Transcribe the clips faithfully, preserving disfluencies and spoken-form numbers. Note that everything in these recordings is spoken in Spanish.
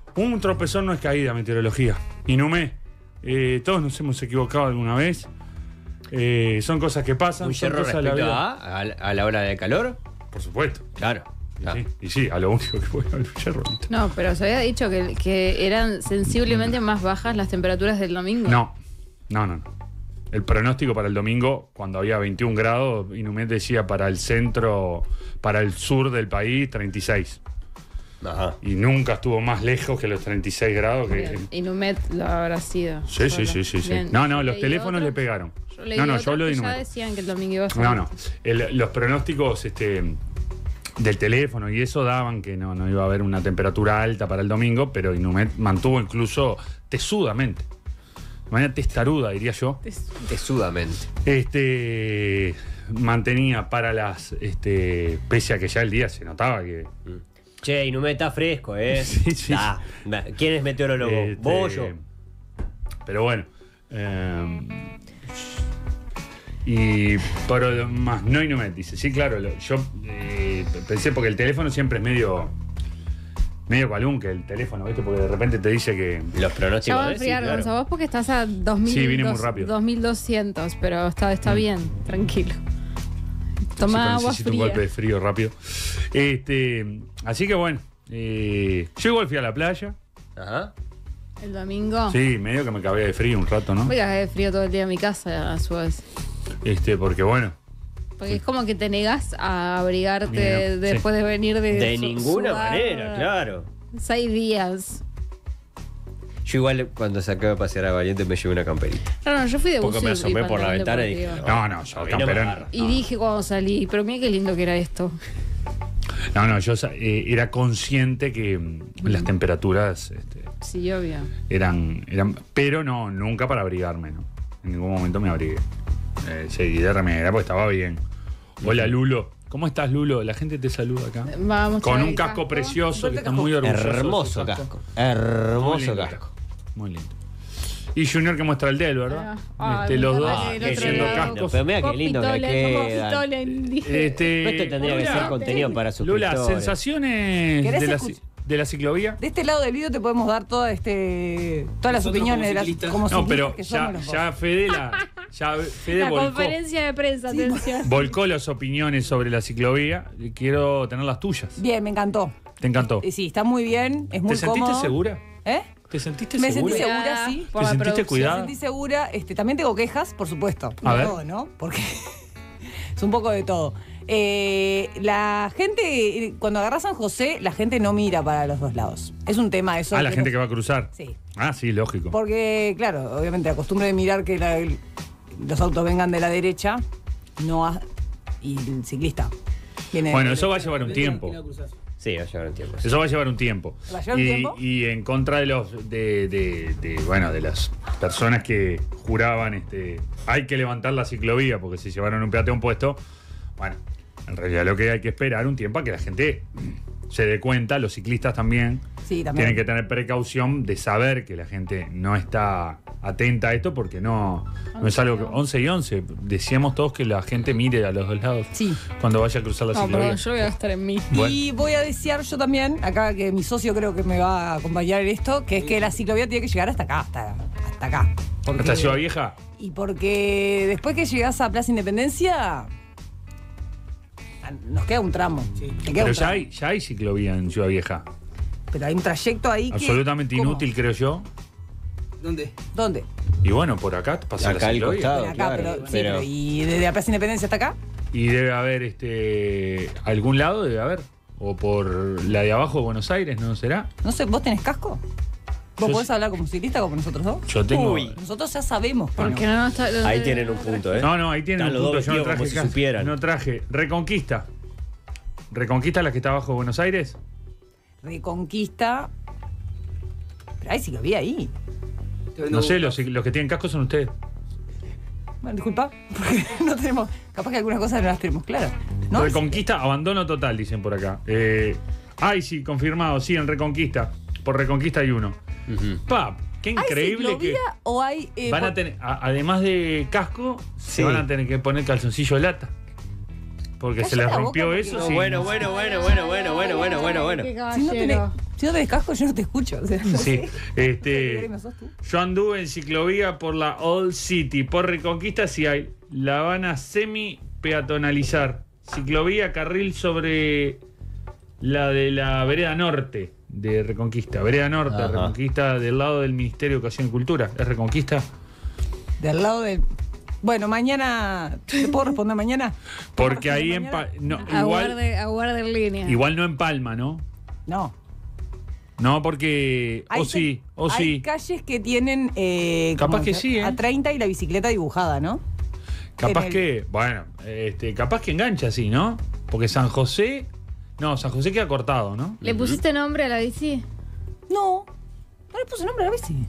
Un tropezón no es caída, meteorología. Inumé, eh, todos nos hemos equivocado alguna vez. Eh, son cosas que pasan. ¿Un son yerro cosas de la respecto vida. a, a, a la hora de calor? Por supuesto. Claro. Y, Ah. sí, y sí, a lo único que voy a un yerro. No, pero se había dicho que, que eran sensiblemente más bajas las temperaturas del domingo. No, no, no. no. El pronóstico para el domingo, cuando había veintiún grados, Inumet decía para el centro, para el sur del país, treinta y seis. Ajá. Y nunca estuvo más lejos que los treinta y seis grados. Que... Inumet lo habrá sido. Sí, sí, sí, sí, sí. Bien. No, no, los Leí teléfonos otro- le pegaron. Yo leí No, no, otro yo hablo de que ya Inumet. decían que el domingo iba a ser. No, no. El- los pronósticos este, del teléfono y eso daban que no, no iba a haber una temperatura alta para el domingo, pero Inumet mantuvo incluso tesudamente, de manera testaruda, diría yo, Tesudamente. este, mantenía para las, este, pese a que ya el día se notaba que... Che, Inumet está fresco, ¿eh? Sí, sí. Ah, ¿quién es meteorólogo? este, ¿Vos o yo? Pero bueno. eh, y pero más no Inumet dice, sí, claro, lo- yo eh, pensé porque el teléfono siempre es medio medio calunque el teléfono, ¿viste? Porque de repente te dice que Los Ya pronósticos va a de enfriar, sí, claro. Gonza, vos porque estás a dos mil, Sí, vine muy dos- rápido. dos mil doscientos, pero está, está bien, tranquilo. Toma sí, agua necesito fría. un golpe de frío rápido. Este, así que bueno, eh, yo igual fui a la playa. Ajá. El domingo. Sí, medio que me cabía de frío un rato, ¿no? Voy a caer de frío todo el día en mi casa, a su vez. Este, porque bueno, Porque es como que te negás a abrigarte Mira, sí. después de venir de. De su- ninguna sudar manera, claro. Seis días. Yo igual cuando saqué a pasear a Valiente me llevé una camperita. No, no, yo fui de Porque buzo me y asomé por la pantalón ventana y deportivo. dije, no, no, yo A mí no me camperón. agarra. Y dije cuando salí, pero mira qué lindo que era esto. No, no, yo eh, era consciente que mm, las temperaturas este, Sí, obvio. eran, eran. Pero no, nunca para abrigarme, ¿no? En ningún momento me abrigué. Eh, seguí de remera porque estaba bien. Hola, Lulo. ¿Cómo estás, Lulo? La gente te saluda acá. Vamos Con a un ver casco casco. precioso, que está muy orgulloso. de su Hermoso casco. Hermoso Muy lindo casco. Muy lindo. Y Junior que muestra el de él, ¿verdad? Ah, Este, me los encanta dos que el qué otro haciendo lado- cascos. Pero mira qué Vos lindo que pitola, vos quedan. pitola, dije. Este, Esto tendría que Lula, ser contenido para Lula, suscriptores. sensaciones ¿Querés de la, escuch- ci- de la ciclovía. De este lado del video te podemos dar toda este, todas las Nosotros opiniones como de las ciclistas. como No, ciclistas pero que somos ya, los dos. ya Fede, la, ya Fede La volcó, conferencia de prensa, Sí, atención. volcó las opiniones sobre la ciclovía. Y quiero tener las tuyas. Bien, me encantó. ¿Te encantó? Eh, Sí, está muy bien, es muy ¿Te sentiste cómodo. segura? ¿Eh? ¿Te sentiste Me segura? sentí segura, Cuidada sí. por ¿Te la sentiste producción. cuidada? Me sentí segura. Este, también tengo quejas, por supuesto. A de ver. todo, ¿no? Porque es un poco de todo. Eh, la gente, eh, cuando agarra San José, la gente no mira para los dos lados. Es un tema eso. Ah, la que gente no- que va a cruzar. Sí. Ah, sí, lógico. Porque, claro, obviamente la costumbre de mirar que la- el- los autos vengan de la derecha, no ha- y el ciclista viene de Bueno, la eso va a derecha. llevar un tiempo. Sí, va a llevar un tiempo. Eso va a llevar un tiempo. ¿Va a llevar un y, tiempo? y en contra de los de, de- de, bueno, de las personas que juraban este hay que levantar la ciclovía porque se llevaron un peatón puesto. Bueno, en realidad lo que hay que esperar un tiempo a que la gente se dé cuenta, los ciclistas también, Sí, también. tienen que tener precaución de saber que la gente no está atenta a esto porque no, no es algo que. once y once, decíamos todos que la gente mire a los dos lados Sí. cuando vaya a cruzar la No, ciclovía. perdón, yo voy a estar en mí. Bueno. Y voy a desear yo también, acá que mi socio creo que me va a acompañar en esto, que es que la ciclovía tiene que llegar hasta acá, hasta, hasta acá. Porque- ¿Hasta Ciudad Vieja? Y porque después que llegás a Plaza Independencia, nos queda un tramo. Te queda Pero un ya tramo. hay, ya hay ciclovía en Ciudad Vieja. Pero hay un trayecto ahí que... Absolutamente ¿cómo? inútil, creo yo. ¿Dónde? ¿Dónde? Y bueno, por acá pasa Acá la al ciclovía. costado. Acá, claro, pero, sí, pero- pero ¿y desde la Plaza Independencia hasta acá? Y debe haber este algún lado, debe haber. O por la de abajo de Buenos Aires, ¿no será? No sé, ¿vos tenés casco? ¿Vos Yo podés sí. hablar como ciclista como nosotros dos? Yo tengo. Uy. Nosotros ya sabemos que Porque no. no, no está. Ahí tienen un punto, ¿eh? No, no, ahí tienen un Están los punto. dos Yo no vestidos traje como si casco. supieran. No traje. Reconquista. ¿Reconquista la que está abajo de Buenos Aires? Reconquista... Pero hay ciclovía ahí. No sé, los, los que tienen casco son ustedes. Bueno, disculpa, porque no tenemos... Capaz que algunas cosas no las tenemos claras. ¿No? Reconquista, abandono total, dicen por acá. Eh, ay, sí, confirmado, sí, en Reconquista. Por Reconquista hay uno. Ujú. Pa, qué ¿Hay increíble que. ciclovía o hay... eh, Van a por- tener, a- además de casco, Sí. se van a tener que poner calzoncillo de lata. Porque se Calla les la rompió boca, eso. porque- sí. Bueno, bueno, bueno, bueno, bueno, bueno, bueno, bueno, bueno. Qué Si no tenés, caballero. Si no te descasco, yo no te escucho. O sea, no Sí, sé. este, ¿No sos tú? yo anduve en ciclovía por la Old City, por Reconquista si hay. La van a semi peatonalizar. Ciclovía, carril sobre la de la vereda norte de Reconquista. Vereda norte, Ajá. Reconquista, del lado del Ministerio de Educación y Cultura. ¿Es Reconquista? Del lado del. Bueno, mañana. ¿Te puedo responder mañana? Porque ¿Puedo ahí responder en Pa- mañana? no, igual, Aguarde, aguarde en línea. igual no en Palma, ¿no? No. No, porque. Hay O sí, o hay sí. calles que tienen. Eh, Capaz ¿cómo que se- sí, ¿eh? A treinta y la bicicleta dibujada, ¿no? Capaz en el- que. Bueno, este, capaz que engancha así, ¿no? Porque San José. No, San José queda cortado, ¿no? ¿Le pusiste nombre a la bici? No. No le puse nombre a la bici.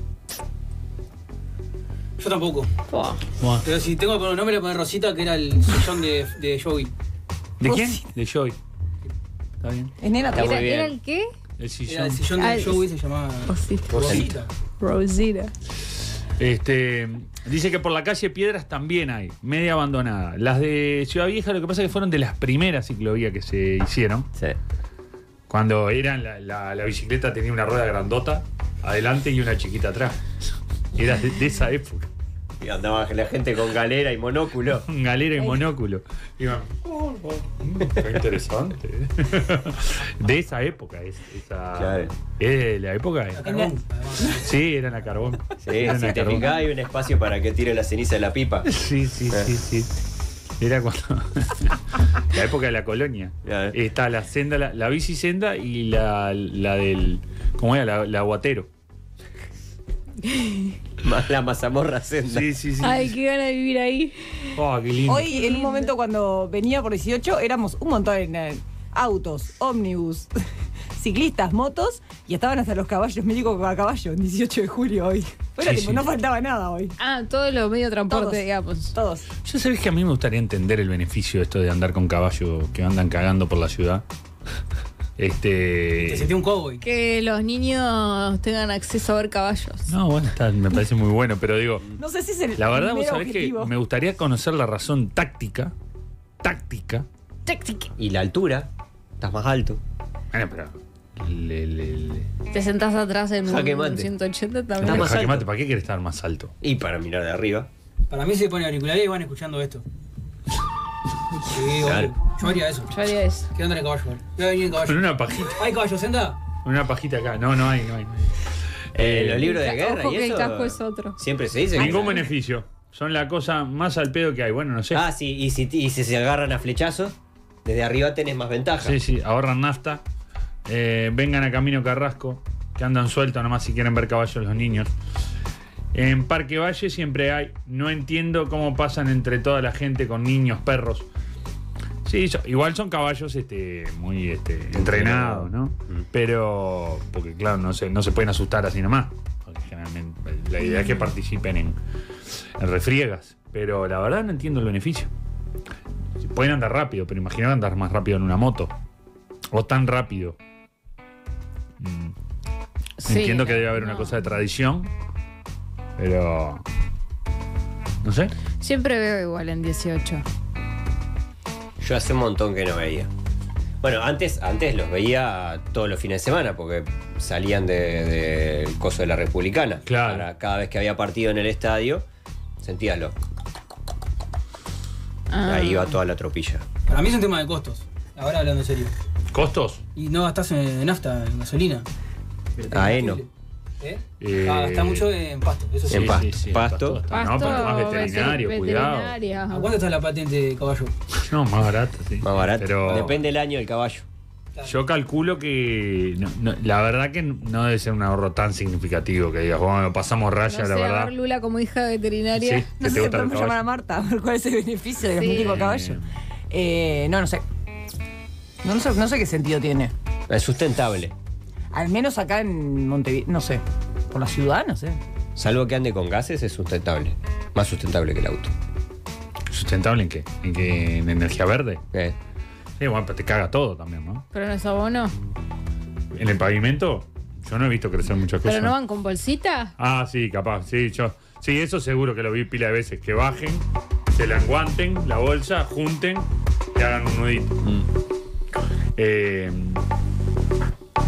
Yo tampoco. Buah. Bueno. Pero si tengo que poner un nombre, le voy a poner Rosita, que era el sillón de, de Joey. ¿De quién? Rosita. De Joy. Está bien. Es nena Está muy ¿Era, bien. ¿Era el qué? El Era sillón. el sillón Ah, de Joey, se llamaba Rosita. Rosita. Rosita. Este, dice que por la calle Piedras también hay, media abandonada. Las de Ciudad Vieja, lo que pasa es que fueron de las primeras ciclovías que se hicieron. Sí. Cuando eran la, la- la bicicleta tenía una rueda grandota adelante y una chiquita atrás. Era de, de esa época. Y andaba la gente con galera y monóculo. Un galera y monóculo. Iban, oh, oh, mm, qué interesante. De esa época. Es, esa, Claro. es de la época. A carbón, además. Sí, eran a carbón. Sí, Eran si a te carbón. fijás, hay un espacio para que tire la ceniza de la pipa. Sí, sí, sí, sí. Era cuando. La época de la colonia. Ya. Está la senda, la, la bici senda y la, la del. ¿Cómo era? La, la aguatero. Más la mazamorra senda. Sí, sí, sí. Ay, qué gana de vivir ahí. Oh, qué lindo. Hoy, en un momento cuando venía por dieciocho, éramos un montón en eh, autos, ómnibus, ciclistas, motos, y estaban hasta los caballos, médicos a caballo, en dieciocho de julio hoy. Fuera Sí, tipo, sí. no faltaba nada hoy. Ah, todo lo medio de transporte, Todos. digamos. Todos. Yo sabés que a mí me gustaría entender el beneficio de esto de andar con caballo que andan cagando por la ciudad. Te Este. sentí un cowboy. Que los niños tengan acceso a ver caballos. No, bueno, está, me parece muy bueno, pero digo, No sé si es el la verdad, vos primer sabés objetivo. que me gustaría conocer la razón táctica. Táctica. Tic, tic. Y la altura. Estás más alto. Bueno, pero. Le, le, le. Te sentás atrás en Jaque un mate. ciento ochenta Está también. Pero, más jaque alto. mate, ¿para qué quieres estar más alto? Y para mirar de arriba. Para mí se pone auriculares y van escuchando esto. Sí, Claro. obvio. Yo haría eso. Yo haría eso. Quiero andar en caballo. Voy a venir en Con caballo. una pajita. ¿Hay caballo senda? Una pajita acá. No, no hay, no hay. Eh, Eh, los libros de Ojo guerra y que el eso. casco es otro. Siempre se dice que. Ningún beneficio. Son la cosa más al pedo que hay. Bueno, no sé. Ah, sí, y si, y si se agarran a flechazos, desde arriba tenés más ventaja. Sí, sí, ahorran nafta. Eh, vengan a Camino Carrasco, que andan sueltos nomás si quieren ver caballos los niños. En Parque Valle siempre hay. No entiendo cómo pasan entre toda la gente con niños, perros. Sí, so- igual son caballos este, muy este, entrenados, ¿no? Mm. Pero, porque claro, no se, no se pueden asustar así nomás. Porque generalmente la idea es que participen en, en refriegas. Pero la verdad no entiendo el beneficio. Pueden andar rápido, pero imagina andar más rápido en una moto. O tan rápido. Mm, Sí, entiendo que debe haber una no. cosa de tradición. Pero. No sé. Siempre veo igual en dieciocho. Yo hace un montón que no veía. Bueno, antes, antes los veía todos los fines de semana porque salían del de, del coso de la Republicana. Claro. Para cada vez que había partido en el estadio, sentías lo. Ah. Ahí iba toda la tropilla. Para mí es un tema de costos. Ahora hablando en serio. ¿Costos? Y no gastás en nafta, en gasolina. Ah, heno. ¿Eh? Eh, Ah, gastás mucho en pasto. Eso sí. En pasto. Pasto. está. No, pero más veterinario, veter- cuidado. veterinaria. ¿A cuánto está la patente de caballo? No, más barato, sí. Más barato. Pero Depende del año del caballo. yo calculo que. no- no, la verdad que no debe ser un ahorro tan significativo que digas, bueno, pasamos raya, No sé, la a verdad. ver Lula como hija veterinaria. Sí. No ¿Qué sé te si gusta el podemos llamar a caballo? Marta a ver cuál es el beneficio de Sí. un tipo a caballo. Eh, no, no sé. No, no sé. No sé qué sentido tiene. Es sustentable. Al menos acá en Montevideo, no sé. Por la ciudad, no sé. Salvo que ande con gases, es sustentable. Más sustentable que el auto. ¿Sustentable en qué? ¿En qué? ¿En energía verde? Eh, Sí, bueno, pero te caga todo también, ¿no? Pero no es abono. En el pavimento, yo no he visto crecer muchas cosas. Pero no van con bolsita. Ah, sí, capaz, sí, yo. Sí, eso seguro que lo vi pila de veces. Que bajen, se la enguanten, la bolsa, junten y hagan un nudito. mm. Eh,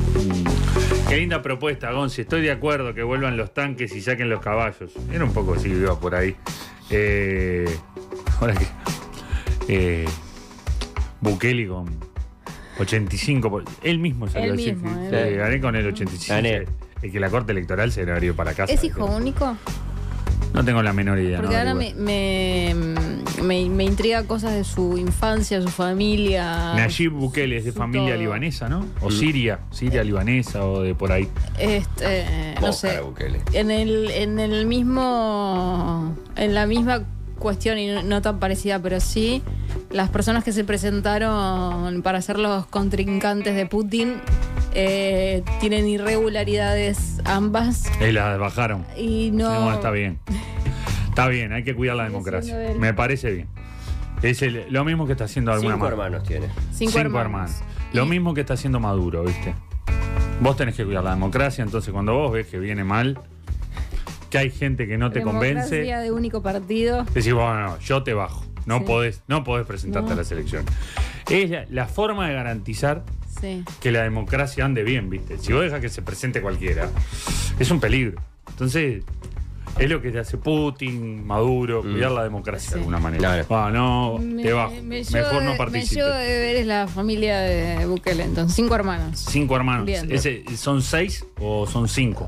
Qué linda propuesta, Gonzi. Estoy de acuerdo que vuelvan los tanques y saquen los caballos. Era un poco así, iba por ahí. Eh, ahora que. Eh, Bukele con ochenta y cinco por ciento. Él mismo salió Él a decir mismo, que él. que gané con el ochenta y cinco por ciento. Gané. Y que la corte electoral se abrió para casa. ¿Es hijo único? No tengo la menor idea. Porque no, ahora digo. me, me, me, me intriga cosas de su infancia, su familia. Nayib Bukele es de su familia todo. libanesa, ¿no? O Siria, Siria libanesa o de por ahí. Este, no Boca sé. de Bukele. En el, en el mismo. En la misma cuestión, y no, no tan parecida, pero sí, las personas que se presentaron para ser los contrincantes de Putin eh, tienen irregularidades ambas. Y la bajaron. Y no. No, está bien. Está bien, hay que cuidar la Sigue democracia. siendo él. Me parece bien. Es el- lo mismo que está haciendo alguna Cinco más. hermanos tiene. Cinco, hermanos. Lo Y- mismo que está haciendo Maduro, ¿viste? Vos tenés que cuidar la democracia, entonces cuando vos ves que viene mal, que hay gente que no te Democracia convence, de único partido. decís, bueno, no, yo te bajo. No, Sí. podés, no podés presentarte No. a las elecciones. Es la, la forma de garantizar Sí. que la democracia ande bien, ¿viste? Si vos dejas que se presente cualquiera, es un peligro. Entonces, es lo que te hace Putin, Maduro, cuidar la democracia Sí. de alguna manera. Claro. Ah, no, te bajo. me Mejor no Me participes. llevo de ver es la familia de Bukele, entonces, cinco hermanos. Cinco hermanos. Bien. Ese, ¿son seis o son cinco?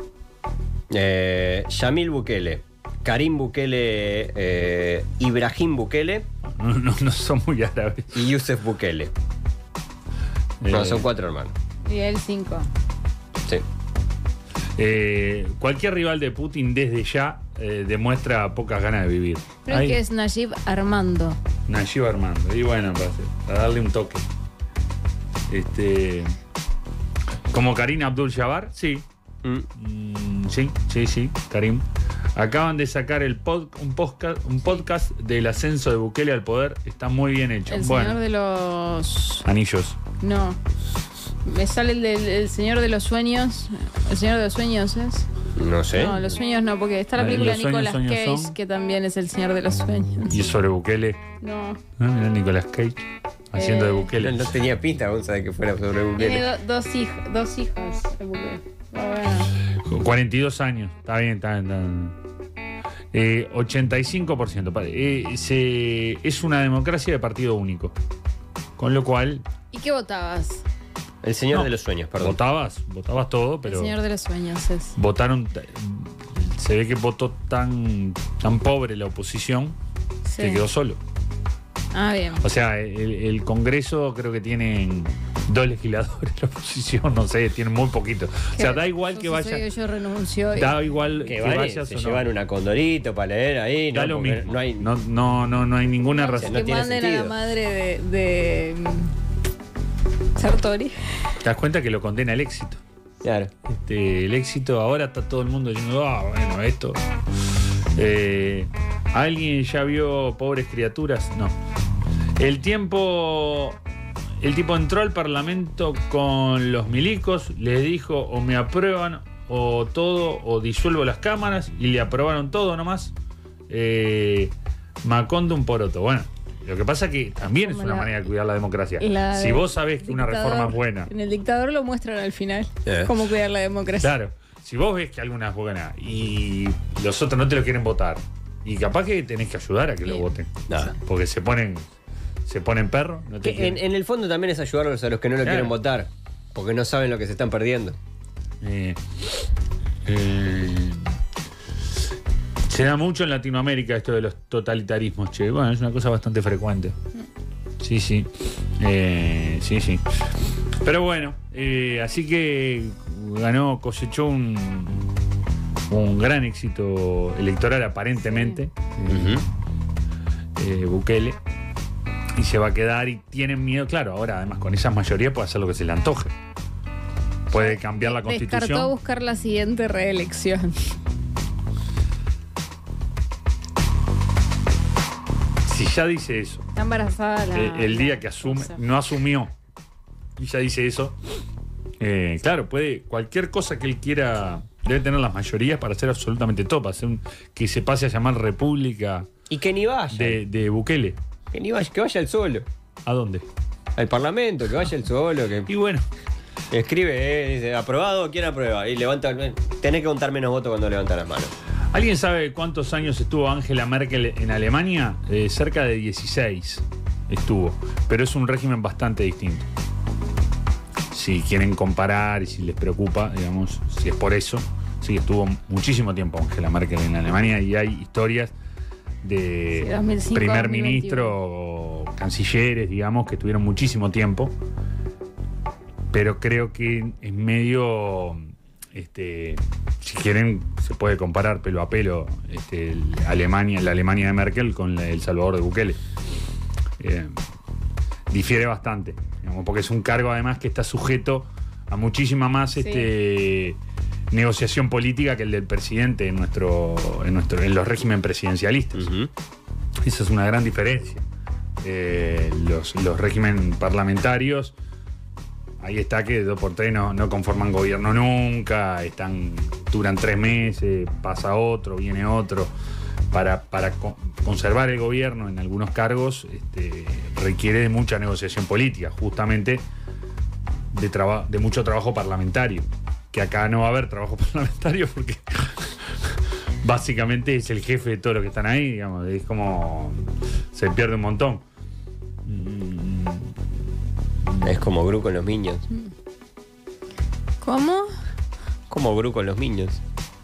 Eh, Yamil Bukele, Karim Bukele, eh, Ibrahim Bukele No, no, no son muy árabes. y Yusef Bukele. No, Eh, son cuatro hermanos. Y él cinco. Sí. eh, cualquier rival de Putin desde ya eh, demuestra pocas ganas de vivir. Creo Ahí, que es Nayib Armando. Nayib Armando. Y bueno, para, para darle un toque. Este, como Karim Abdul-Jabbar, sí. Mm. Mm, sí, sí, sí, Karim. Acaban de sacar el pod- un, podcast, un podcast del ascenso de Bukele al poder. Está muy bien hecho. El bueno, señor de los. anillos. No. Me sale el del el señor de los sueños. El señor de los sueños es. No sé. No, los sueños no, porque está la Eh, película Los sueños, Nicolas sueños Cage, son. que también es el señor de los sueños. Y sobre Bukele. No. ¿No? Mirá Nicolas Cage haciendo Eh, de No, Bukele. no tenía pinta, vos sabés que fuera sobre Tiene Bukele. do- dos, hijos, dos hijos. el Bukele. Bueno. Con cuarenta y dos años. Está bien, está bien. Está bien. Eh, ochenta y cinco por ciento. pa- eh, se- es una democracia de partido único. Con lo cual, ¿Y qué votabas? El señor No. de los sueños, perdón. votabas, votabas todo, pero El señor de los sueños es. votaron. t- Se ve que votó tan, tan pobre la oposición Sí. que quedó solo. Ah, bien. O sea, el, el Congreso creo que tienen dos legisladores la oposición, no sé, tienen muy poquito. O sea, da igual Yo que si vaya. soy yo renuncio. y- Da igual Que que vale, vayas se o no. llevan una condorito para leer ahí, Da ¿no? lo Porque mismo. No hay. No, no, no, no hay ninguna No, razón. no que tiene manden a la sentido. madre de, de mm, Sartori. Te das cuenta que lo condena el éxito. Claro. Este, el éxito ahora está todo el mundo diciendo, ah, bueno, esto. Eh, ¿Alguien ya vio Pobres Criaturas? No. El tiempo. El tipo entró al Parlamento con los milicos, les dijo o me aprueban o todo o disuelvo las cámaras y le aprobaron todo nomás. Eh, Macondo un poroto. Bueno, lo que pasa que también es Como una la- manera de cuidar la democracia. la Si de vos sabés que una dictador. reforma es buena, En el dictador lo muestran al final. Eh. Cómo cuidar la democracia. claro, si vos ves que alguna es buena y los otros no te lo quieren votar, y capaz que tenés que ayudar a que lo Bien. voten. Nada. Porque se ponen, se ponen perros, no te Que en, quieren. en el fondo también es ayudarlos a los que no lo Claro. quieren votar, porque no saben lo que se están perdiendo. Eh, eh, se da mucho en Latinoamérica esto de los totalitarismos, che. Bueno, es una cosa bastante frecuente. Sí, sí. Eh, sí, sí. Pero bueno, eh, así que ganó, cosechó un, un gran éxito electoral aparentemente. Ujú. eh, Bukele. Y se va a quedar y tienen miedo. Claro, ahora además con esas mayorías puede hacer lo que se le antoje. Puede cambiar la Descartó constitución. buscar la siguiente reelección. Si ya dice eso, Está embarazada la. eh, el día que asume, o sea, no asumió y ya dice eso, eh, claro, puede, cualquier cosa que él quiera, debe tener las mayorías para hacer absolutamente todo, para hacer un- que se pase a llamar república Y que ni vaya. de, de Bukele. Que ni vaya, que vaya el solo. ¿A dónde? Al Parlamento, que vaya el solo. Que... Y bueno, Escribe, eh, dice, aprobado, ¿quién aprueba? Y levanta, tenés que contar menos votos cuando levantan las manos. ¿Alguien sabe cuántos años estuvo Angela Merkel en Alemania? Eh, cerca de dieciséis estuvo, pero es un régimen bastante distinto. Si quieren comparar y si les preocupa, digamos, si es por eso, sí, estuvo muchísimo tiempo Angela Merkel en Alemania y hay historias de Sí, dos mil cinco, primer dos mil veintiuno. ministro, cancilleres, digamos, que estuvieron muchísimo tiempo, pero creo que es medio, este, si quieren, se puede comparar pelo a pelo este, el Alemania, la Alemania de Merkel con la- El Salvador de Bukele. Eh, difiere bastante, digamos, porque es un cargo además que está sujeto a muchísima más Sí. este, negociación política que el del presidente en nuestro, en nuestro, en los regímenes presidencialistas. Uh-huh. Esa es una gran diferencia. Eh, los, los regímenes parlamentarios, ahí está que dos por tres no, no conforman gobierno nunca, están, duran tres meses, pasa otro, viene otro. Para, para co- conservar el gobierno en algunos cargos este, requiere de mucha negociación política, justamente de, traba- de mucho trabajo parlamentario. Que acá no va a haber trabajo parlamentario porque básicamente es el jefe de todos los que están ahí, digamos, es como se pierde un montón. Es como Gru con los Minions. ¿Cómo? Como Gru con los Minions.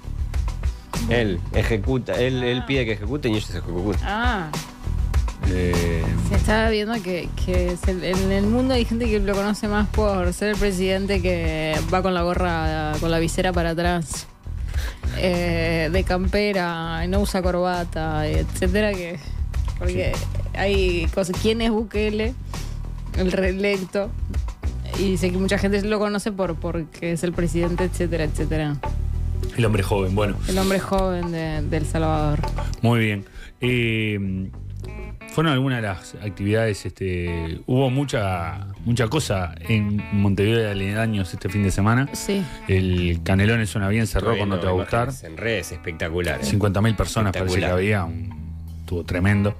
Él ejecuta, él, él pide que ejecuten y ellos ejecutan. Ah, Eh, se estaba viendo que, que se- en el mundo hay gente que lo conoce más por ser el presidente que va con la gorra, con la visera para atrás, eh, de campera, no usa corbata, etcétera, que porque hay cosas. ¿Quién es Bukele? El reelecto. Y sé que mucha gente lo conoce por porque es el presidente, etcétera, etcétera. el hombre joven, bueno, El hombre joven de, de El Salvador. muy bien. Eh, fueron algunas de las actividades, este, hubo mucha mucha cosa en Montevideo de aledaños este fin de semana. Sí. El Canelón es una bien cerró Estoy cuando te viendo va a gustar. imágenes en redes espectaculares. cincuenta mil personas parece que Espectacular. había, un- estuvo tremendo.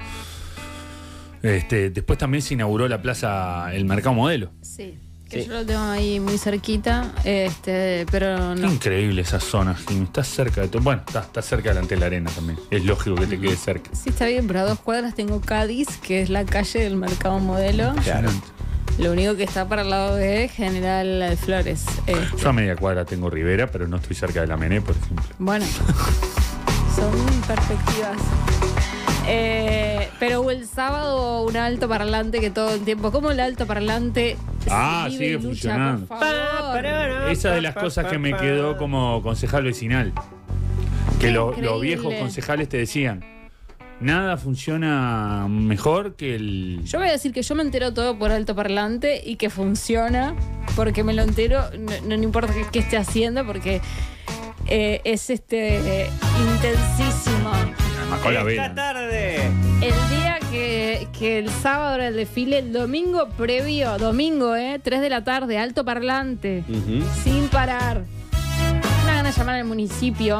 Este, después también se inauguró la plaza, el Mercado Modelo. Sí. Que Sí. yo lo tengo ahí muy cerquita, este, pero Qué no. increíble esa zona, Jimmy. Estás cerca de todo. Bueno, estás está cerca delante de la arena también. Es lógico que te quedes cerca. Sí, está bien, pero a dos cuadras tengo Cádiz, que es la calle del Mercado Modelo. Claro. Lo único que está para el lado de General Flores. Este, Yo a media cuadra tengo Rivera, pero no estoy cerca de la Mené, por ejemplo. bueno, son perspectivas. Eh, pero hubo el sábado un alto parlante que todo el tiempo, como el alto parlante Ah, vive sigue y lucha, funcionando. por favor. Esa de las cosas que me quedó como concejal vecinal. Que Qué lo- los increíble. viejos concejales te decían, nada funciona mejor que el... Yo voy a decir que yo me entero todo por alto parlante y que funciona porque me lo entero, no, no importa qué, qué esté haciendo, porque eh, es este eh, intensísimo. Además con la Esta vela. tarde. El día que, que el sábado era el desfile, el domingo previo, domingo, ¿eh? tres de la tarde, alto parlante, Ujú. sin parar. Una gana de llamar al municipio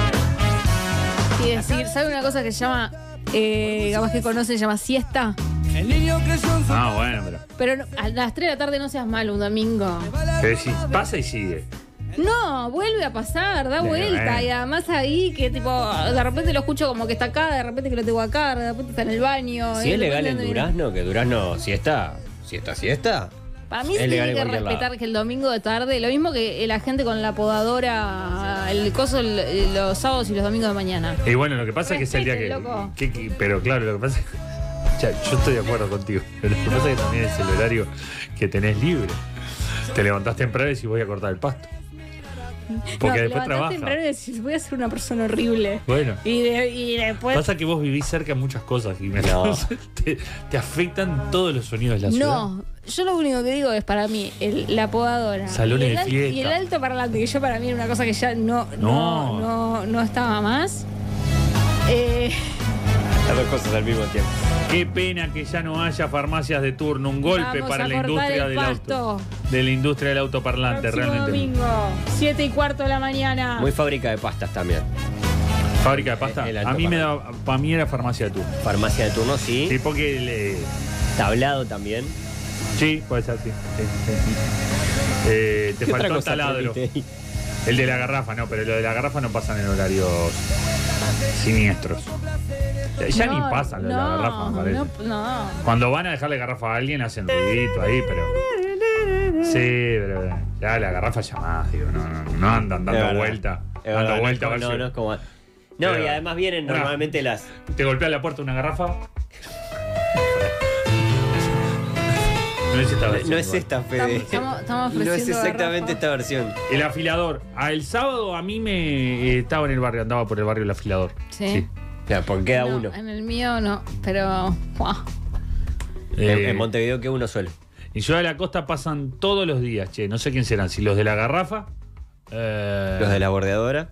y decir, ¿sabe una cosa que se llama, eh, capaz que conoce, se llama siesta? Ah, bueno, pero... Pero no- a las tres de la tarde no seas malo un domingo. Pero si pasa y sigue. No, vuelve a pasar, da Bueno, vuelta. bueno. Y además ahí que tipo, de repente lo escucho como que está acá, de repente que lo tengo acá, de repente está en el baño. Si de es legal repente en ando bien. Durazno, que Durazno siesta, siesta, siesta. Para mí es se legal tiene en que cualquier respetar lado. que el domingo de tarde, lo mismo que la gente con la podadora, el coso el- los sábados y los domingos de mañana. Y bueno, lo que pasa es que es el día que, Respeten, loco. que- que- Pero claro, lo que pasa es que... Ya, yo estoy de acuerdo contigo. Pero lo que pasa es que también es el horario que tenés libre. Te levantás temprano y decís voy a cortar el pasto. Porque No, después levantás trabaja. temprano y decís, voy a ser una persona horrible. Bueno. Y, de- y después... Pasa que vos vivís cerca de muchas cosas, Jiménez. No. Entonces, te, te afectan todos los sonidos de la ciudad. No, yo lo único que digo es para mí el- la podadora. Salones y el de al- fiesta. Y el alto parlante, que yo para mí era una cosa que ya no, No. no, no, no estaba más. Eh, Las dos cosas al mismo tiempo. Qué pena que ya no haya farmacias de turno, un golpe Vamos para a la cortar industria el del pasto. auto. De la industria del autoparlante, próximo realmente. domingo, siete y cuarto de la mañana. Muy fábrica de pastas también. Fábrica de pasta. El A alto mí me da, parlante. para mí era farmacia de turno. Farmacia de turno, sí. Sí, porque le- Tablado también. sí, puede ser, sí. Sí, sí, sí. Eh, te ¿Qué otra faltó cosa taladro. aprendiste ahí? El de la garrafa, no, pero lo de la garrafa no pasan en horarios siniestros. Ya No, ni pasan lo de la no, garrafa, me parece. No, no. Cuando van a dejarle garrafa a alguien hacen ruidito ahí, pero. Sí, pero ya la garrafa ya más, digo, no, no, no andan Es dando verdad. vuelta. Es Dando verdad, vuelta, no, a es ver como- si- no, no es como. No, Pero- y además vienen Pará. normalmente las. Te golpea la puerta una garrafa. No es esta versión. No es igual. esta, Fede. Estamos- estamos No es ofreciendo exactamente garrafa. esta versión. El afilador. Ah, el sábado a mí me eh, estaba en el barrio, andaba por el barrio el afilador. Sí. Claro, porque queda No, uno. En el mío no, pero. ¡buah! En, Eh, en Montevideo que uno solo. En Ciudad de la Costa pasan todos los días, che. No sé quién serán. Si los de la garrafa. eh, Los de la bordeadora.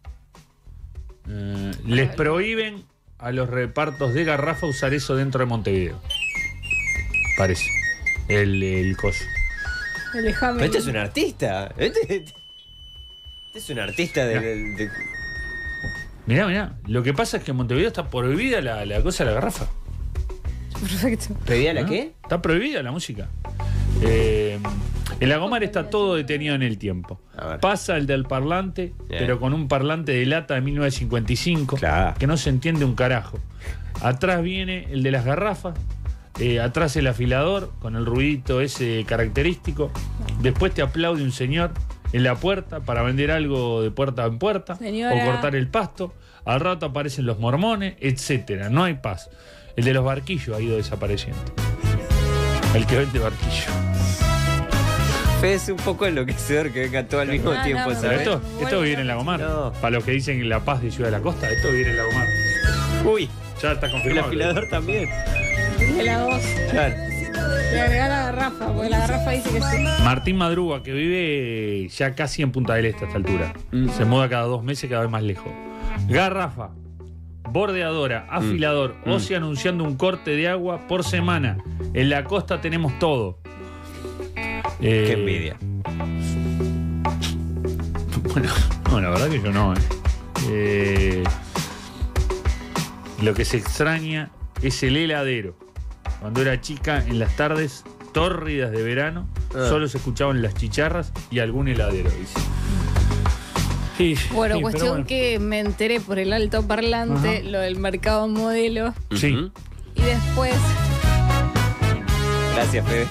eh, les prohíben a los repartos de garrafa usar eso dentro de Montevideo. Parece. El, el coso. Alejame. Pero este es un artista. Este, este es un artista de. de- de- Mirá, mirá. Lo que pasa es que en Montevideo está prohibida la, la cosa de la garrafa. Perfecto. ¿Pedía la ¿Ah? qué? Está prohibida la música. Eh, el Lagomar está todo detenido en el tiempo. A ver. Pasa el del parlante, Bien. pero con un parlante de lata de mil novecientos cincuenta y cinco, Claro. que no se entiende un carajo. Atrás viene el de las garrafas, eh, atrás el afilador, con el ruidito ese característico. Después te aplaude un señor en la puerta para vender algo de puerta en puerta, Señora. o cortar el pasto. Al rato aparecen los mormones, etcétera. No hay paz. El de los barquillos ha ido desapareciendo. El que vende barquillo. Fede es un poco enloquecedor que venga todo al mismo No, tiempo, no, Pero ¿sabes? esto, Bueno, esto viene en Lagomar. no. Para los que dicen La Paz de Ciudad de la Costa, esto viene en Lagomar. Uy, Ya está el confirmado. afilador también. De la voz. Claro. Le agregá la garrafa, porque la garrafa dice que sí. Martín Madruga, que vive ya casi en Punta del Este a esta altura. Mm. Se muda cada dos meses, cada vez más lejos. Garrafa, bordeadora, afilador, Mm. Osi anunciando un corte de agua por semana. En la costa tenemos todo. Eh, Qué envidia. Bueno, no, la verdad que yo no. ¿eh? Eh, lo que se extraña es el heladero. Cuando era chica, en las tardes tórridas de verano, Ah. solo se escuchaban las chicharras y algún heladero, dice. Sí, Bueno, sí, cuestión pero bueno. que me enteré por el alto parlante, Ajá. lo del mercado modelo. Sí. Ujú. Y después, Gracias, Fede.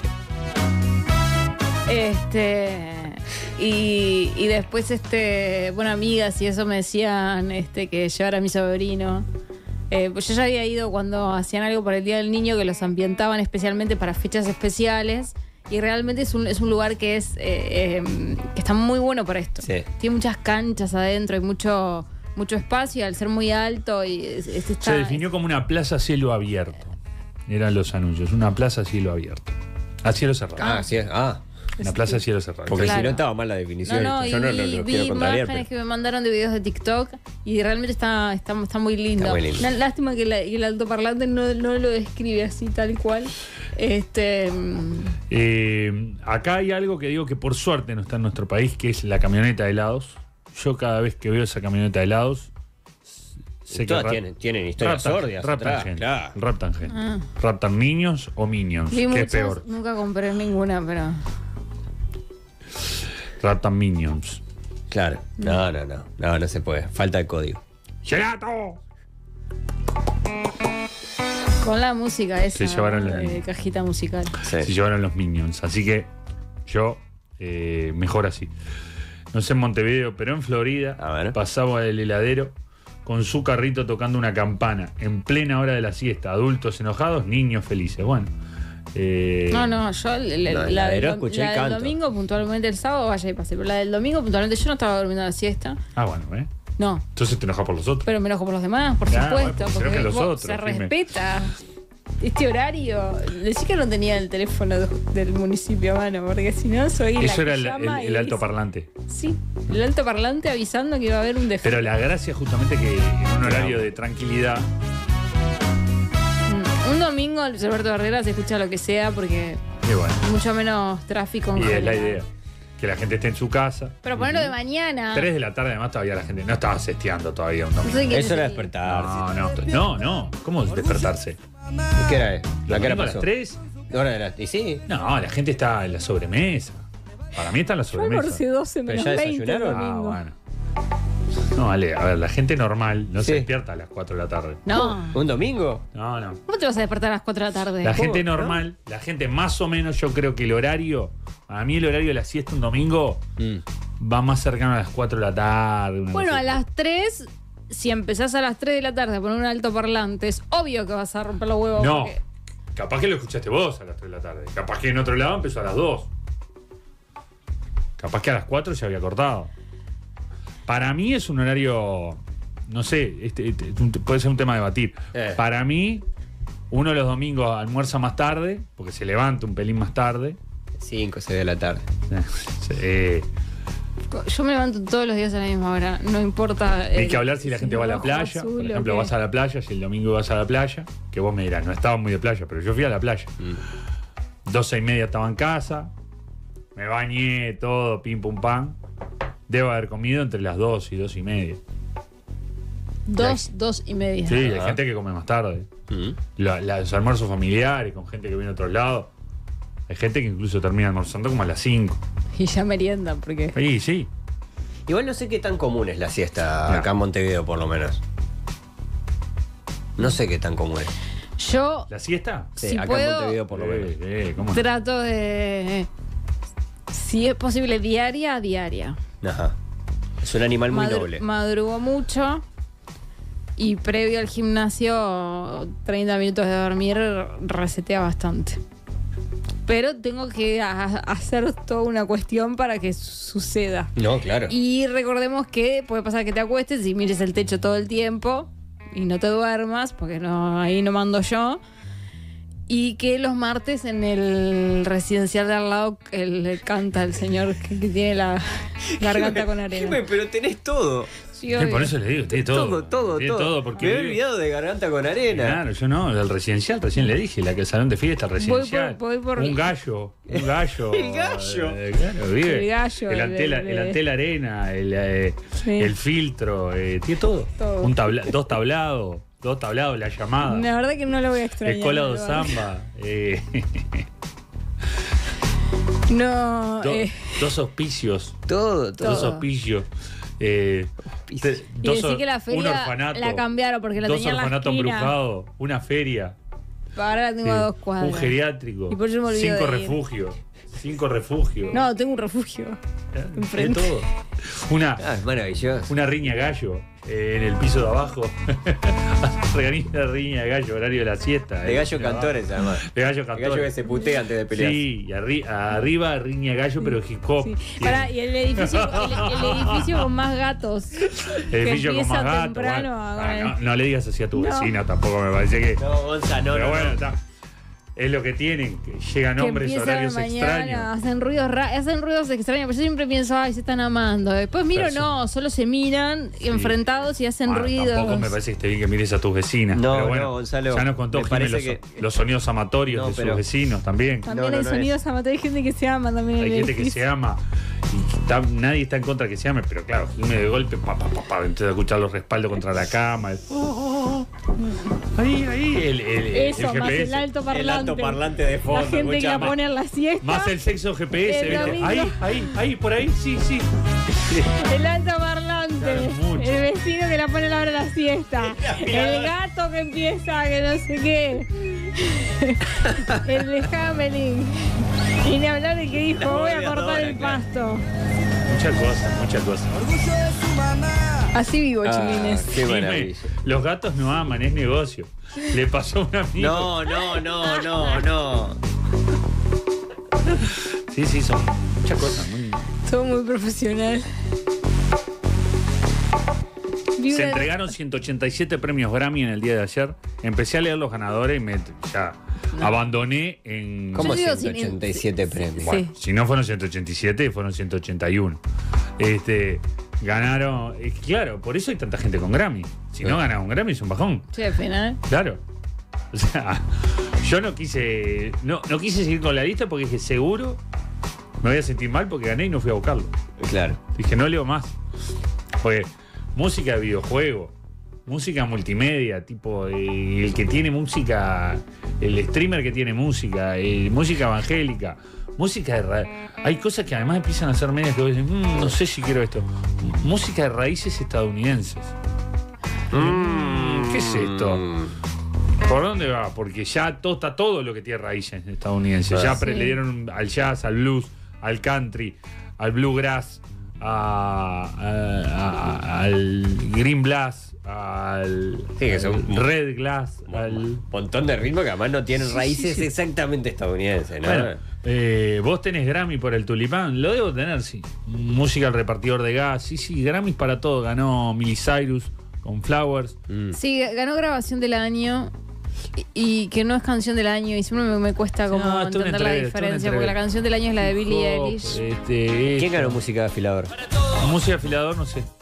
este. Y, y después, este. Bueno, amigas y eso me decían este, que llevara a mi sobrino. Eh, pues yo ya había ido cuando hacían algo para el Día del Niño, que los ambientaban especialmente para fechas especiales. Y realmente es un, es un lugar que es eh, eh, que está muy bueno para esto. Sí. Tiene muchas canchas adentro, hay mucho, mucho espacio, y al ser muy alto y es- es- está- Se definió como una plaza a cielo abierto. Eran los anuncios, una plaza a cielo abierto. A cielo cerrado. Ah, sí. Ah, Una plaza a cielo cerrado. porque Claro. si no estaba mal la No, definición. no, y Yo no, no, vi, no vi quiero contrariar, imágenes pero. que me mandaron de videos de TikTok y realmente está, está, está muy lindo. Está muy lindo. Una lástima que, la- que el altoparlante no, no lo describe así tal cual. Este mm, Eh, acá hay algo que digo que por suerte no está en nuestro país, que es la camioneta de helados. Yo cada vez que veo esa camioneta de helados, sé que Todas rap- tienen, tienen historias raptan- sordias. raptan atrás, gente. claro. Raptan gente. Ah. Raptan niños o minions. vi ¿Qué es muchas, peor? nunca compré ninguna, pero Raptan minions. Claro. No, no, no. No, no se puede. Falta de código. ¡Gelato! con la música esa Se llevaron la- eh, cajita musical. Se Sí. llevaron los minions. Así que yo, eh, mejor así. No sé en Montevideo, pero en Florida A ver. pasaba el heladero con su carrito tocando una campana en plena hora de la siesta. Adultos enojados, niños felices. Bueno. eh, No, no, yo el- el- No, la, heladero, del, escuché la y del canto. domingo puntualmente, el sábado vaya y pase, pero la del domingo puntualmente yo no estaba durmiendo la siesta. Ah, bueno, ¿eh? No, Entonces te enojas por los otros. pero me enojo por los demás, por Ah, supuesto, bueno, pues se porque enojen los vos- otros, se Jimé. respeta este horario. Decí que no tenía el teléfono de- del municipio a mano, porque si no soy la Eso que era el, llama el- y el dice- altoparlante. Sí, el altoparlante avisando que iba a haber un defecto. Pero la gracia justamente que en un horario de tranquilidad. Mm, Un domingo Luis Alberto Herrera se escucha lo que sea porque Y bueno, mucho menos tráfico en y es la general. idea. Que la gente esté en su casa. Pero ponerlo de mañana. Tres de la tarde además todavía la gente no estaba sesteando todavía un No domingo. sé quién Eso es era el- despertarse. No, no, no, no. ¿Cómo despertarse? ¿Qué era? ¿La ¿La que a era las pasó? tres? Hora de la- Y sí. No, la gente está en la sobremesa. Para mí está en la Yo sobremesa. almorcé doce Pero menos ya veinte el desayunaron. Ah, domingo. bueno. No, vale, a ver, la gente normal no Sí. se despierta a las cuatro de la tarde. No. ¿Un domingo? No, no. ¿Cómo te vas a despertar a las cuatro de la tarde? La ¿Cómo? gente ¿No? normal, la gente más o menos, yo creo que el horario, a mí el horario de la siesta un domingo Mm. va más cercano a las cuatro de la tarde. una Bueno, cosa a así. las tres, si empezás a las tres de la tarde a poner un altoparlante, es obvio que vas a romper los huevos. No, porque- capaz que lo escuchaste vos a las tres de la tarde. Capaz que en otro lado empezó a las dos. Capaz que a las cuatro se había cortado. Para mí es un horario, no sé, este, este, un- puede ser un tema a debatir. Eh. Para mí, uno los domingos almuerza más tarde, porque se levanta un pelín más tarde. cinco, seis de la tarde. Eh, Yo me levanto todos los días a la misma hora, no importa. Hay el- que hablar si la gente va a la rojo, playa. azul, Por o ejemplo, qué. vas a la playa, si el domingo vas a la playa, que vos me dirás, no estaba muy de playa, pero yo fui a la playa. Mm. Doce y media estaba en casa, me bañé, todo, pim pum pam. Debo haber comido entre las dos y dos y media. Dos, dos y media. Sí, hay Ajá. gente que come más tarde. Mm. La- la- los almuerzos familiares con gente que viene de otros lados. Hay gente que incluso termina almorzando como a las cinco. Y ya meriendan, porque. Sí, sí. Igual no sé qué tan común es la siesta No. acá en Montevideo, por lo menos. No sé qué tan común es. Yo ¿La siesta? Sí, Si acá puedo- en Montevideo, por lo menos. Eh, eh, ¿cómo no? trato de. Si es posible, diaria, diaria. Ajá. Es un animal muy Madru- noble. Madrugo mucho. Y previo al gimnasio, treinta minutos de dormir resetea bastante. Pero tengo que a- hacer toda una cuestión para que suceda. No, claro. Y recordemos que puede pasar que te acuestes y mires el techo todo el tiempo y no te duermas, porque no, ahí no mando yo. Y que los martes en el residencial de al lado el, el canta el señor que, que tiene la garganta con arena. Jimé, pero tenés todo. Sí, Sí, obvio. por eso le digo, tiene todo. Todo, todo, Tiene todo. todo porque Me he olvidado de garganta con arena. Claro, yo no, del residencial, recién le dije, la que el salón de fiesta, el residencial. voy por- Un gallo, un gallo. El gallo. eh, claro, vive. El gallo, El el- antel, el- el antel arena, el, eh, Sí. el filtro, eh, tiene todo. Todo. Un tabla, dos tablados, dos tablados, la llamada. La verdad que no lo voy a extrañar. Escuela no de lo voy a- samba. eh, No, do- eh, dos auspicios. Todo, todo. Dos auspicios. Eh, te- y dos decir or- que la un feria orfanato. la cambiaron porque la Dos tenía en la orfanatos esquina. embrujados, una feria. Ahora la tengo Sí, a dos cuadras. un geriátrico. Y por eso me olvido cinco de ir. refugios. Cinco refugios. No, tengo un refugio. Eh, enfrente. de todo. Una, Ah, es maravilloso. una riña gallo eh, en el piso de abajo. Organiza riña gallo, horario de la siesta. De eh, gallo cantores, además. De gallo El cantores. gallo que se putea antes de pelear. Sí, y arri- arriba riña gallo, pero hip hop. Sí. Tiene- Pará, y el edificio, el, el edificio con más gatos. edificio que con más empieza gato. temprano bueno. a- Ah, no, no le digas así a tu No. vecina, tampoco me parece que. No, Gonza, no, pero no, bueno, no. está. Es lo que tienen, que llegan Que hombres empieza horarios la mañana, extraños. hacen ruidos ra- hacen ruidos extraños, pero yo siempre pienso, ay, se están amando. Después miro, Pero sí. no, solo se miran enfrentados y hacen Bueno, ruidos. Tampoco me parece que esté bien que mires a tus vecinas. No, pero bueno, no, Gonzalo, ya nos contó me Jimé parece los, que- los sonidos amatorios No, de sus pero- vecinos también. También No, no, hay no sonidos amateurs, hay gente que se ama también. en Hay el gente que edificio. se ama y está- nadie está en contra que se ame, pero claro, Jimé de golpe, pa, pa, pa, pa, empieza a escuchar los respaldos contra la cama. el- oh, oh, oh. Ahí, ahí, el, el, el Eso, más G P S. el alto parlante. El alto parlante de fondo. La gente que escucha la más. pone en la siesta. Más el sexo G P S, El ¿viste? domingo. Ahí, ahí, ahí, por ahí, sí, sí. El alto parlante. Claro, mucho. El vecino que la pone a la hora de la siesta. El gato que empieza, que no sé qué. El de Hamelin. Y ni hablar de que dijo, La voy a moderadora, cortar el claro. pasto. Muchas cosas, muchas cosas. Así vivo, Ah, chiquines. qué Jimé, maravilla. los gatos no aman, es negocio. Le pasó a un amigo. No, no, no, no, no. Sí, sí, son muchas cosas. Muy... Todo muy profesional. Vi Se una- entregaron ciento ochenta y siete premios Grammy en el día de ayer. Empecé a leer los ganadores y me ya abandoné en. ¿Cómo Yo digo ciento ochenta y siete premios? Bueno, si no fueron ciento ochenta y siete, fueron ciento ochenta y uno. Este, ganaron. eh, claro, por eso hay tanta gente con Grammy. Si no ganas un Grammy es un bajón. Che, final. Claro. O sea, yo no quise. No, no quise seguir con la lista porque dije, seguro me voy a sentir mal porque gané y no fui a buscarlo. Claro. Dije, no leo más. Porque música de videojuego, música multimedia, tipo eh, el que tiene música, el streamer que tiene música, eh, música evangélica, música de raíces. Hay cosas que además empiezan a ser medias que vos decís, mmm, no sé si quiero esto. Música de raíces estadounidenses. Mm, ¿Qué es esto? ¿Por dónde va? Porque ya todo, está todo lo que tiene raíces estadounidenses. Ya pre- Sí. le dieron al jazz, al blues, al country, al bluegrass, a, a- a- al green glass, al, Sí, que son- al red glass, al... Un montón de ritmos que además no tienen Sí, raíces sí, sí. exactamente estadounidenses, ¿no? Bueno, eh, vos tenés Grammy por el Tulipán, lo debo tener, sí. Música al repartidor de gas, sí, sí, Grammys para todo. Ganó Miley Cyrus con Flowers. Mm. Sí, ganó grabación del año y, y que no es canción del año y siempre me, me cuesta como No, esto es una entender la entrega, esto es una diferencia porque la entrega. canción del año es la de Billie Hip hop, Eilish. Este, ¿Quién esto. ganó música de afilador? Música de afilador, no sé.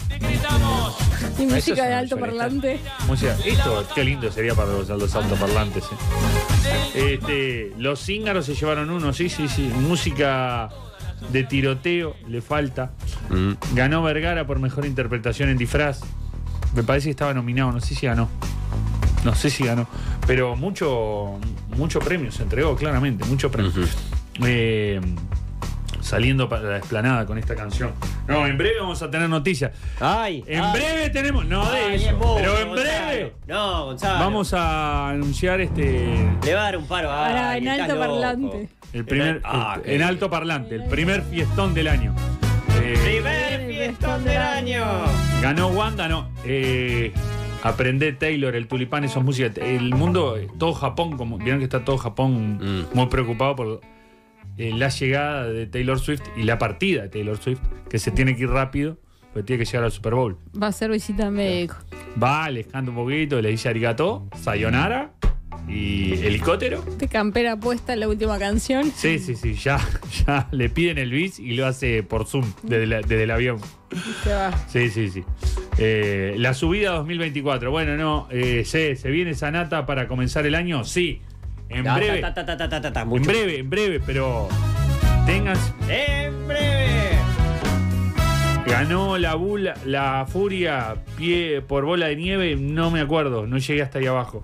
Y Eso música es de una alto solista. parlante. Música, esto, qué lindo sería para los, los altoparlantes. eh. Este, los cíngaros se llevaron uno, sí, sí, sí. Música de tiroteo, le falta. Mm. Ganó Vergara por mejor interpretación en disfraz. Me parece que estaba nominado, no sé si ganó. No sé si ganó. Pero mucho, mucho premio se entregó, claramente, mucho premio. Ujú. Eh, saliendo para la explanada con esta canción. No, en breve vamos a tener noticias. ¡Ay! En ay. breve tenemos. No de Ay, eso. es mucho, Pero en Gonzalo. breve No, Gonzalo. vamos a anunciar este. Le va a dar un paro. Ahora, Ay, en estás alto loco. parlante. El primer. Ah, el- qué en bien. alto parlante. El primer fiestón del año. Eh, ¡Primer fiestón del año! ganó Wanda, no. Eh, Aprende Taylor, el Tulipán, esos músicas. El mundo, eh, todo Japón, como vieron que está todo Japón Mm. muy preocupado por eh, la llegada de Taylor Swift y la partida de Taylor Swift, que se tiene que ir rápido, porque tiene que llegar al Super Bowl. Va a ser visita a médico. Va, les canta un poquito, le dice arigato, sayonara y helicóptero. De campera puesta en la última canción. Sí, sí, sí, ya, ya le piden el bis y lo hace por Zoom desde, la- desde el avión. Se va. Sí, sí, sí. Eh, la subida dos mil veinticuatro. Bueno, no, eh, ¿se, ¿se viene esa nata para comenzar el año? Sí, en Ta, breve. ta, ta, ta, ta, ta, ta, ta, En mucho. breve, en breve, pero tengan. En breve. Ganó la bula, la furia pie por bola de nieve, no me acuerdo, no llegué hasta ahí abajo.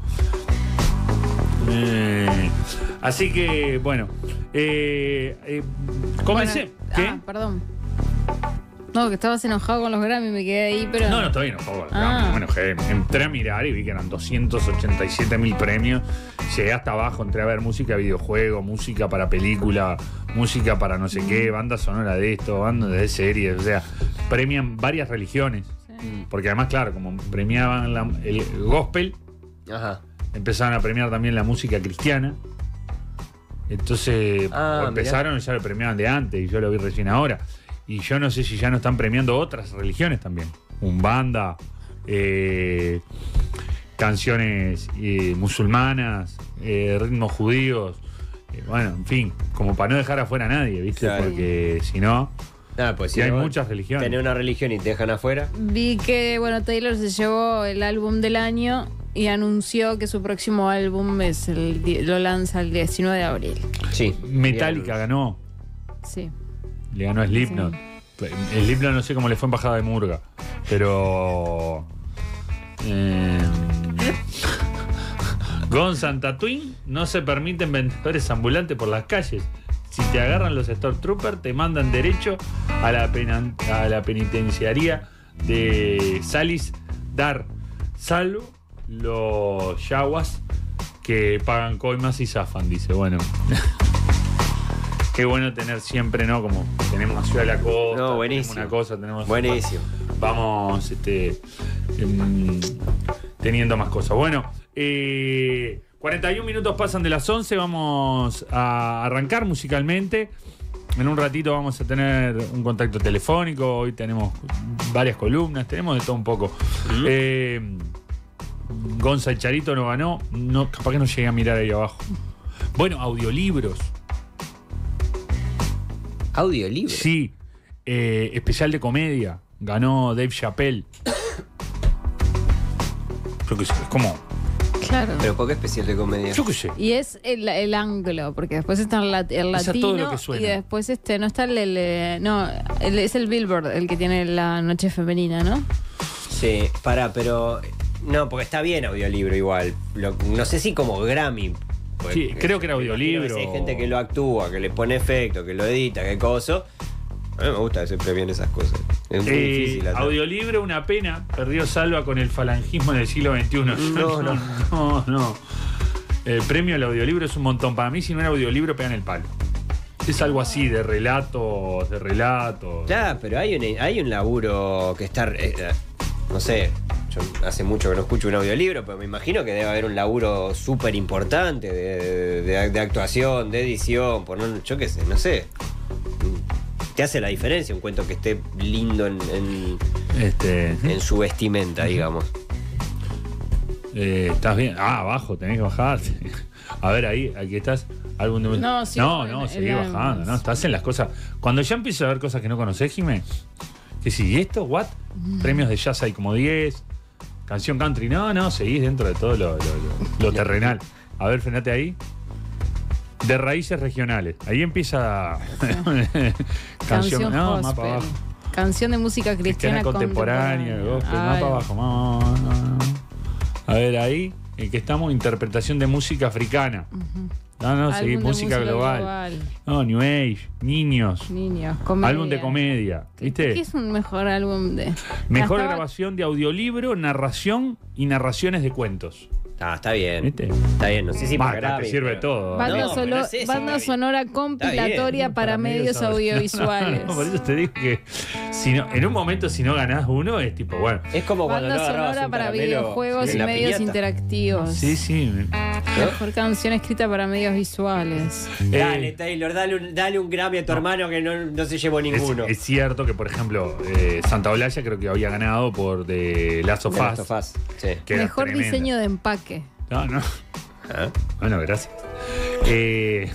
Eh, así que, bueno, eh, eh, comencé. Bueno, ¿Qué? Ah, perdón. No, que estabas enojado con los Grammy, me quedé ahí, pero. No, no, todavía no, por favor. Ah. Bueno, je, entré a mirar y vi que eran doscientos ochenta y siete mil premios. Llegué hasta abajo, entré a ver música de videojuego, música para película, música para no sé qué, banda sonora de esto, banda de series. O sea, premian varias religiones. Sí. Porque además, claro, como premiaban la- el gospel, Ajá. empezaron a premiar también la música cristiana. Entonces, Ah, o empezaron y ya lo premiaban de antes y yo lo vi recién ahora. Y yo no sé si ya no están premiando otras religiones también. Umbanda, eh, canciones eh, musulmanas, eh, ritmos judíos. Eh, bueno, en fin, como para no dejar afuera a nadie, ¿viste? Claro. Porque si no, Nada, pues y hay no, muchas religiones. Tenés una religión y te dejan afuera. Vi que, bueno, Taylor se llevó el álbum del año y anunció que su próximo álbum es el, di- lo lanza el diecinueve de abril. Sí. Metallica ganó, Sí. le ganó a Slipknot. Slipknot no sé cómo le fue en bajada de Murga, pero... Eh, Gon Santa Twin no se permiten vendedores ambulantes por las calles. Si te agarran los Stormtroopers, te mandan derecho a la, pena- a la penitenciaría de Salis Dar. Salvo los yaguas que pagan coimas y zafan, dice. Bueno. Qué bueno tener siempre, ¿no? Como tenemos a Ciudad de la Costa, No, buenísimo. tenemos una cosa, tenemos... Buenísimo. Vamos este, em, teniendo más cosas. Bueno, eh, cuarenta y un minutos pasan de las once, vamos a arrancar musicalmente. En un ratito vamos a tener un contacto telefónico, hoy tenemos varias columnas, tenemos de todo un poco. Mm. Eh, Gonza y Charito no ganó, no, capaz que no llegué a mirar ahí abajo. Bueno, audiolibros. Audiolibro. Sí, eh, especial de comedia. Ganó Dave Chappelle. Yo qué sé, es como. Claro. Pero ¿por qué especial de comedia? Yo qué sé. Y es el, el anglo, porque después está el, lat- el Es a latino todo lo que suena. y después este no está el, el, eh, no, el- es el Billboard el que tiene la noche femenina, ¿no? Sí, pará, pero. No, porque está bien audiolibro igual. Lo- no sé si como Grammy. pues, Sí, creo que era me imagino audiolibro. que si hay gente que lo actúa, que le pone efecto, que lo edita, que coso. A mí me gusta que siempre bien esas cosas. Es muy Eh, difícil hacer. audiolibro, una pena. Perdió Salva con el falangismo en el siglo veintiuno. No, no. no, no. El premio al audiolibro es un montón. Para mí, si no era audiolibro, pegan el palo. Es algo así, de relatos, de relatos. Ya, pero hay un, hay un laburo que está. eh, eh, no sé, yo hace mucho que no escucho un audiolibro, pero me imagino que debe haber un laburo súper importante de, de- de actuación, de edición, por no, yo qué sé, no sé. Te hace la diferencia un cuento que esté lindo en, en, Este, en su vestimenta, digamos. eh, ¿Estás bien? Ah, abajo, tenés que bajarte. A ver, ahí, aquí estás. Álbum de... No, sí, no, en- no, en seguí la- bajando, ¿no? Estás en las cosas. Cuando ya empiezo a ver cosas que no conocés, Jimé, que si, ¿y esto? ¿What? Premios de jazz hay como diez. Canción country, no, no, seguís dentro de todo lo, lo- lo- lo terrenal. A ver, frenate ahí. De raíces regionales. Ahí empieza. Canción no, más gospel. para abajo. Canción de música cristiana, Cristiana contemporánea, gospel, más Ay, para abajo. más, más, más. A ver, ahí, en que estamos, interpretación de música africana. No, no, álbum seguí, de música, global. No, New Age, niños. Niños, comedia. Álbum de comedia. ¿Viste? ¿Qué es un mejor álbum de...? Mejor Estaba- grabación de audiolibro, narración y narraciones de cuentos. Ah, está bien. ¿Viste? Está bien, no sé si Va, para acá Grammy, te sirve pero- todo. Banda, No, solo- pero no sé si banda está bien. sonora compilatoria bien. para, medios audiovisuales. No, por eso te digo que si no, en un momento si no ganás uno es tipo, bueno. Es como cuando Banda no agarrabas sonora un para caramelo videojuegos en y la medios piñata. interactivos. Sí, sí. Mejor canción escrita para medios visuales. Dale, Eh, Taylor, dale un, dale un Grammy a tu hermano que no, no se llevó es, ninguno. es cierto que, por ejemplo, eh, Santa Olalla creo que había ganado por The Last of The Last Us. of Us, sí. que era Mejor tremenda. diseño de empaque. No, no. Ah. Bueno, gracias. Eh,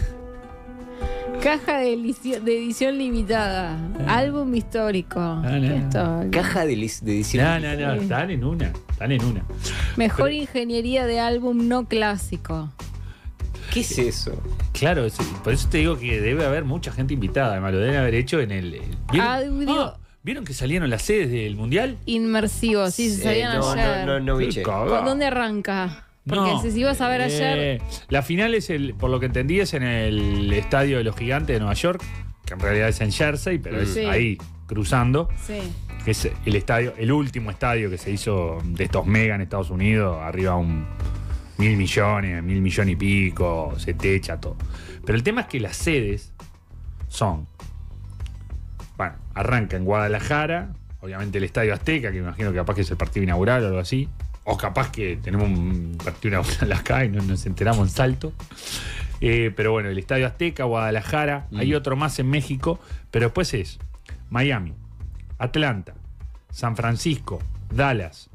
Caja de, elici- de edición limitada. Álbum histórico. no, no. Esto. Caja de, lis- de edición. no, no, no. Están en una. Están en una. Mejor Pero- ingeniería de álbum no clásico. ¿Qué es eso? Claro, es- por eso te digo que debe haber mucha gente invitada. Además, lo deben haber hecho en el. ¿Vieron, Audio- Ah, ¿vieron que salieron las sedes del mundial? Inmersivo, sí, se Eh, salían no, ayer. no, no, no vi, Qué che. cagada. ¿Dónde arranca? Porque No, si si ibas a ver ayer, eh, la final es, el, por lo que entendí, es en el Estadio de los Gigantes de Nueva York, que en realidad es en Jersey, pero es Sí. ahí, cruzando, sí. que es el estadio, el último estadio que se hizo de estos mega en Estados Unidos, arriba a un mil millones, mil millones y pico, se techa todo. Pero el tema es que las sedes son, bueno, arranca en Guadalajara, obviamente el Estadio Azteca, que me imagino que capaz que es el partido inaugural o algo así. O capaz que tenemos un partido inaugural acá y no nos enteramos en Salto. Eh, pero bueno, el Estadio Azteca, Guadalajara, Mm. hay otro más en México, pero después es Miami, Atlanta, San Francisco, Dallas,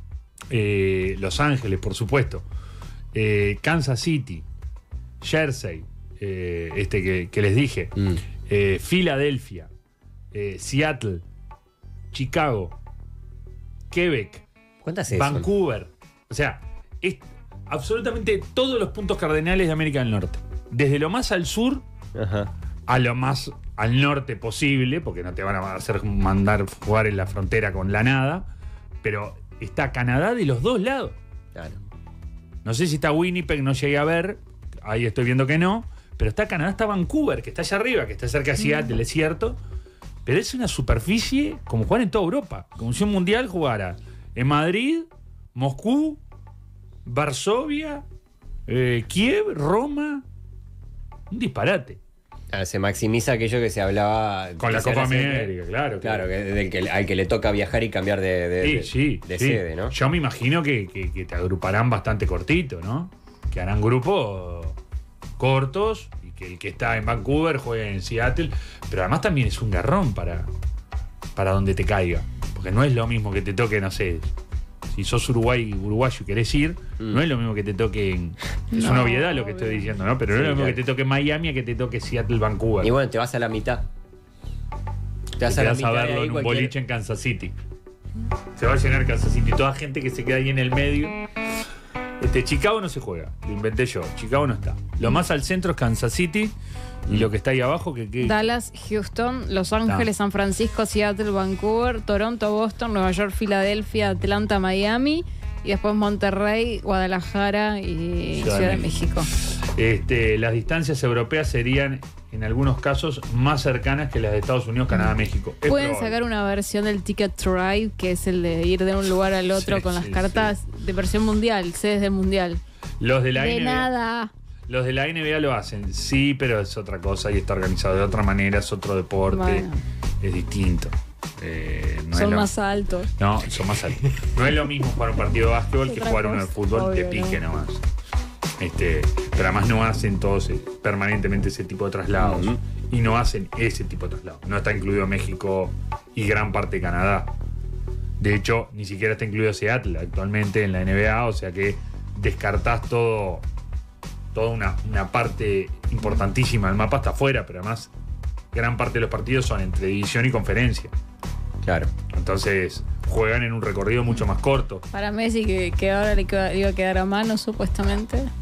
eh, Los Ángeles, por supuesto, eh, Kansas City, Jersey, eh, este que, que les dije, Mm. eh, Filadelfia, eh, Seattle, Chicago, Quebec, ¿Cuántas es? Vancouver. O sea, es absolutamente todos los puntos cardenales de América del Norte. Desde lo más al sur Ajá. a lo más al norte posible, porque no te van a hacer mandar jugar en la frontera con la nada, pero está Canadá de los dos lados. Claro. No sé si está Winnipeg, no llegué a ver, ahí estoy viendo que no, pero está Canadá, está Vancouver, que está allá arriba, que está cerca de Seattle, es cierto, pero es una superficie como jugar en toda Europa, como si un mundial jugara en Madrid, Moscú, Varsovia, eh, Kiev, Roma, un disparate. Ah, se maximiza aquello que se hablaba Con la que se Copa habla siempre. América, claro. Claro, que, del que, al que le toca viajar y cambiar de, de, Sí, de- sí, de sí. sede, ¿no? Yo me imagino que, que- que te agruparán bastante cortito, ¿no? Que harán grupos cortos y que el que está en Vancouver juegue en Seattle. Pero además también es un garrón para, para donde te caiga. Porque no es lo mismo que te toque, no sé, si sos Uruguay, uruguayo y querés ir, Mm. no es lo mismo que te toque en... Es No, una obviedad lo que estoy obvio. diciendo, ¿no? Pero no Sí, es lo mismo claro. que te toque Miami a que te toque Seattle, Vancouver. Y bueno, te vas a la mitad. Te vas Te a la vas a mitad. y verlo ahí en un cualquier- boliche en Kansas City. Se va a llenar Kansas City. Toda gente que se queda ahí en el medio. Este, Chicago no se juega, lo inventé yo. Chicago no está. Lo más al centro es Kansas City. Y lo que está ahí abajo, que, que Dallas, Houston, Los Ángeles, San Francisco, Seattle, Vancouver, Toronto, Boston, Nueva York, Filadelfia, Atlanta, Miami y después Monterrey, Guadalajara y Ciudad Ciudad, de de México. Este, las distancias europeas serían, en algunos casos, más cercanas que las de Estados Unidos, Canadá, México. Es Pueden probable. sacar una versión del Ticket to Ride, que es el de ir de un lugar al otro Sí, con las sí, cartas de versión mundial, sedes del mundial. Los de la De N B A, nada. Los de la N B A lo hacen, sí, pero es otra cosa y está organizado de otra manera, es otro deporte, Bueno. es distinto. Eh, no es Son lo- más altos. No, son más altos. No es lo mismo jugar un partido de básquetbol que Otra jugar uno de cosa, fútbol, te obvio, pique ¿no? nomás. Este, pero además no hacen todos eh, permanentemente ese tipo de traslados. Ujú. Y no hacen ese tipo de traslados. No está incluido México y gran parte de Canadá. De hecho, ni siquiera está incluido Seattle actualmente en la N B A, o sea que descartás todo, toda una, una parte importantísima. El mapa está afuera, pero además gran parte de los partidos son entre división y conferencia. Claro. Entonces juegan en un recorrido mucho más corto. Para Messi, que, que ahora le iba le iba a quedar a mano, supuestamente.